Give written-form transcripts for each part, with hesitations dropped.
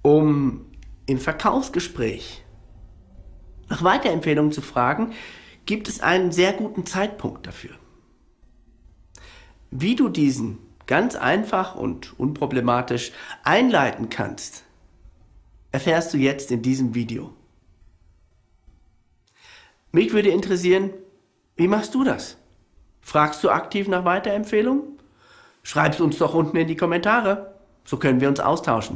Um im Verkaufsgespräch nach Weiterempfehlungen zu fragen, gibt es einen sehr guten Zeitpunkt dafür. Wie du diesen ganz einfach und unproblematisch einleiten kannst, erfährst du jetzt in diesem Video. Mich würde interessieren, wie machst du das? Fragst du aktiv nach Weiterempfehlungen? Schreib es uns doch unten in die Kommentare, so können wir uns austauschen.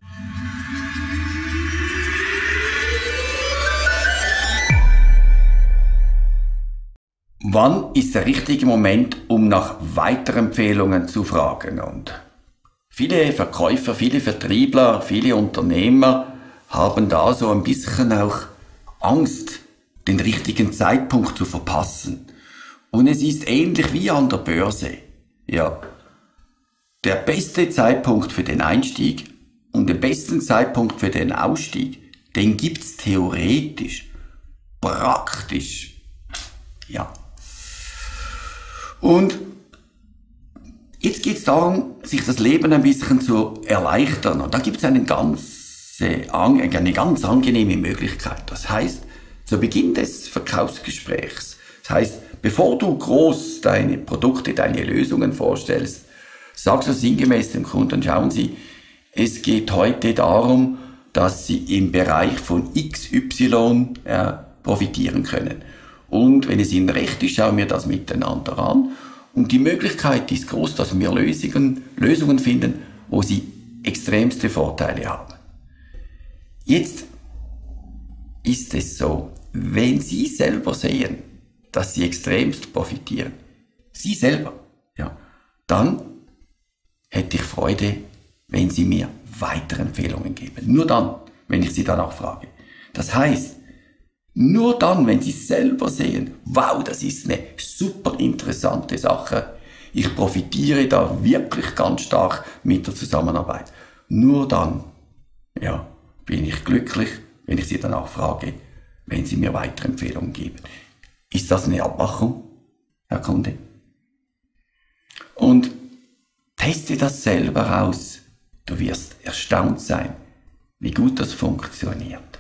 Wann ist der richtige Moment, um nach Weiterempfehlungen zu fragen? Und viele Verkäufer, viele Vertriebler, viele Unternehmer haben da so ein bisschen auch Angst, den richtigen Zeitpunkt zu verpassen. Und es ist ähnlich wie an der Börse. Ja, der beste Zeitpunkt für den Einstieg und den besten Zeitpunkt für den Ausstieg, den gibt's theoretisch, praktisch. Ja. Und jetzt geht es darum, sich das Leben ein bisschen zu erleichtern. Und da gibt es eine ganz angenehme Möglichkeit. Das heißt, zu Beginn des Verkaufsgesprächs, das heißt, bevor du groß deine Produkte, deine Lösungen vorstellst, sagst du sinngemäß dem Kunden, schauen Sie, es geht heute darum, dass Sie im Bereich von XY profitieren können. Und wenn es Ihnen recht ist, schauen wir das miteinander an. Und die Möglichkeit ist groß, dass wir Lösungen finden, wo Sie extremste Vorteile haben. Jetzt ist es so, wenn Sie selber sehen, dass Sie extremst profitieren, Sie selber, ja, dann hätte ich Freude, wenn Sie mir weitere Empfehlungen geben. Nur dann, wenn ich Sie danach frage. Das heißt, nur dann, wenn Sie selber sehen, wow, das ist eine super interessante Sache, ich profitiere da wirklich ganz stark mit der Zusammenarbeit. Nur dann, ja, bin ich glücklich, wenn ich Sie danach frage, wenn Sie mir weitere Empfehlungen geben. Ist das eine Abmachung, Herr Kunde? Und teste das selber aus. Du wirst erstaunt sein, wie gut das funktioniert.